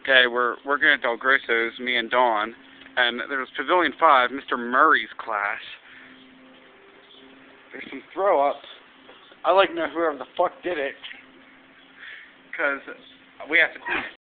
Okay, we're working at Del Grosso's, me and Dawn, and there's Pavilion 5, Mr. Murray's class. There's some throw up. I like to know whoever the fuck did it, because we have to clean it.